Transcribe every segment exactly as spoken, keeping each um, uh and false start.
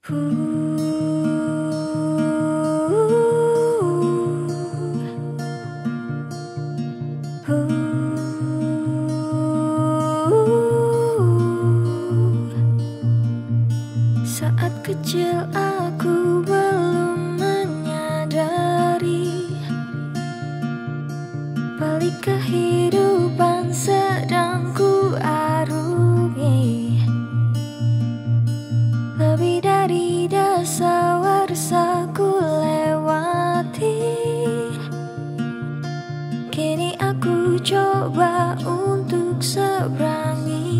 Saat kecil aku belum menyadari pelik kehidupan sedang ku arungi. Lebih dari dasawarsa ku lewati. Kini aku coba untuk seberangi.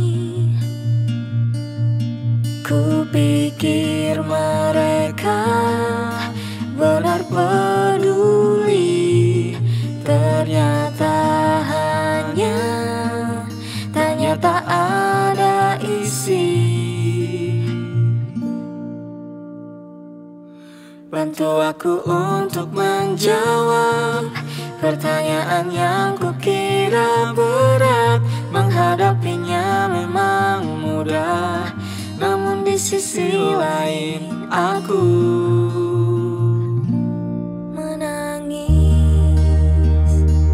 Ku pikir mereka benar peduli, ternyata hanya tanya tak ada isi. Bantu aku untuk menjawab pertanyaan yang kukira berat. Menghadapinya memang mudah, namun di sisi lain aku menangis.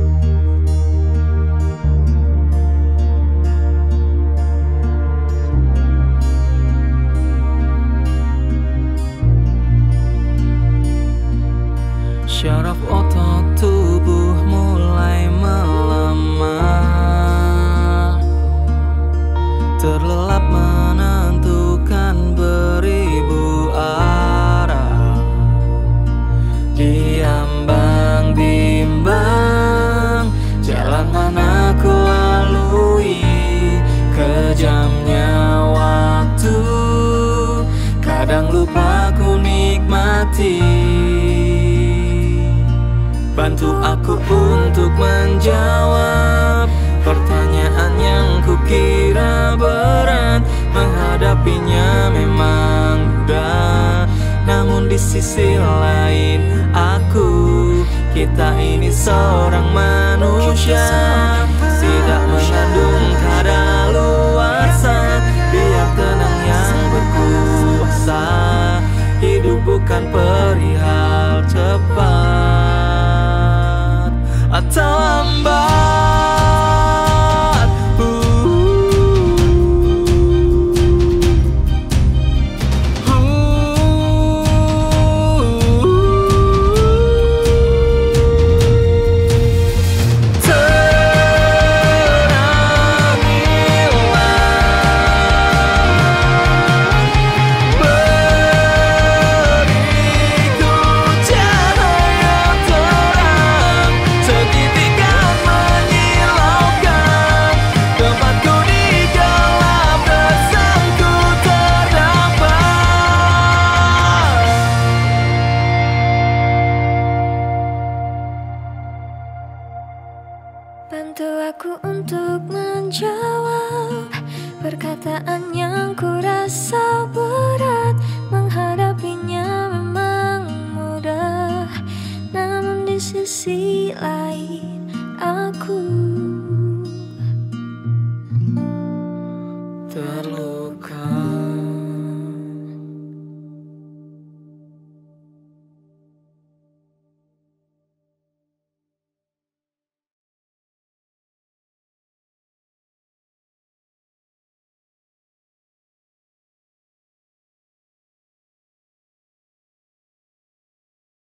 Syaraf otot tubuh mulai melemah, terlelap menentukan beribu arah. Diambang bimbang jalan mana ku lalui. Kejamnya waktu kadang lupa ku nikmati. Bantu aku untuk menjawab pertanyaan yang kukira berat. Menghadapinya memang mudah, namun di sisi lain aku, kita ini seorang manusia, tidak mengerti